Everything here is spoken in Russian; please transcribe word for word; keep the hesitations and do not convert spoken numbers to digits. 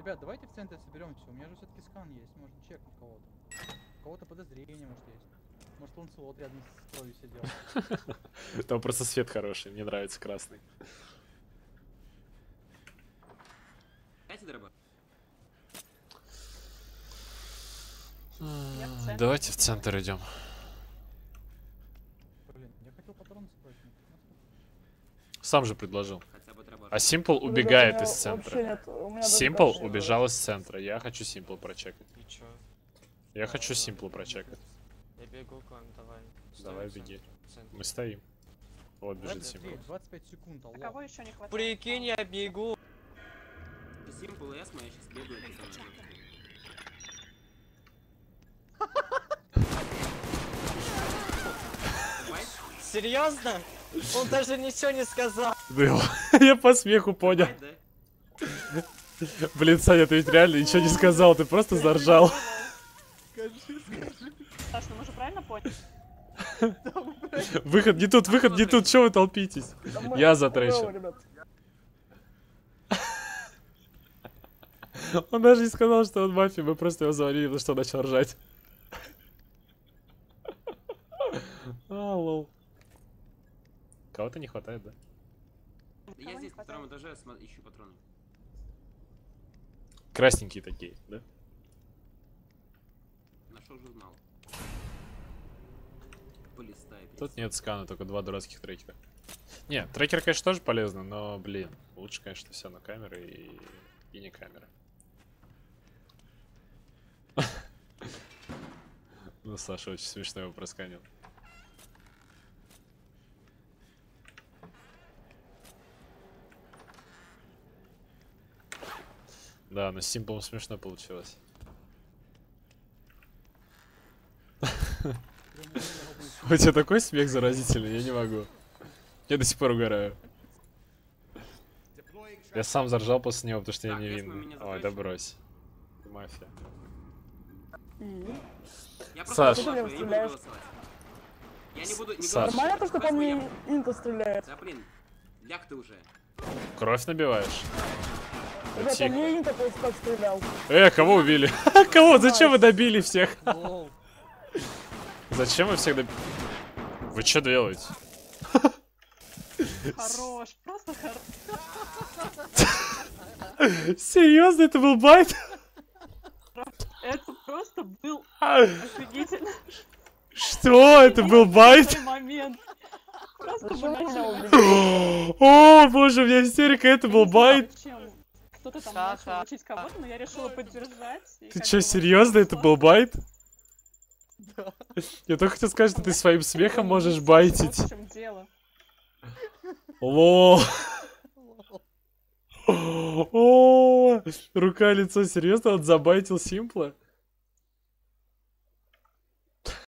Ребят, давайте в центре соберемся. У меня же все-таки скан есть. Можно чекнуть кого-то. У кого-то подозрение, может, есть. Может, он слот рядом с кровью сидел. Там просто свет хороший. Мне нравится красный. Давайте в центр идем. Блин, я хотел патроны собрать. Сам же предложил. А Simple убегает из центра. Simple убежал из центра. Я хочу Simple прочекать. Я хочу Simple прочекать. Я бегу к вам, давай. Давай, беги. Мы стоим. Вот бежит Simple. двадцать пять секунд, алло. А кого еще не хватает? Прикинь, я бегу. Simple S, я сейчас бегаю. Серьезно? Он даже ничего не сказал. Я по смеху понял. Блин, Саня, ты ведь реально ничего не сказал, ты просто заржал. Саш, ну мы же правильно поняли? Выход не тут, выход не тут, чё вы толпитесь? Я за трэшем. Он даже не сказал, что он мафия, мы просто его завалили, потому что он начал ржать. А, лол. Кого-то не хватает, да? Я здесь на втором этаже ищу патроны. Красненькие такие, да? Нашел журнал. Полистай. Тут нет скана, только два дурацких трекера. Не, трекер, конечно, тоже полезно, но, блин, лучше, конечно, все на камеры и, и не камеры. Ну, Саша очень смешно его просканил. Да, но с Simple смешно получилось. У тебя такой смех заразительный, я не могу. Я до сих пор угораю. Я сам заржал после него, потому что я невинный. Ой, да брось. Ты мафия. Саш. Я не буду... Саш. Нормально то, что по мне инта стреляет? Да блин, ляг ты уже. Кровь набиваешь? Ребята, по мне инта так стрелял. Э, кого убили? Кого? Зачем вы добили всех? Зачем вы всех добили? Вы что делаете? Хорош, просто хорош. Серьезно, это был байт? Это просто был офигительно. Что? Это был байт? Момент. Просто О, боже, у меня истерика, это был байт. Кто-то там начал учить кого-то, но я решила поддержать. Ты что, серьезно, это был байт? Я только хотел сказать, что ты своим смехом можешь байтить. В чем дело? Лол. О, рука, лицо, серьезно, он забайтил Симпла?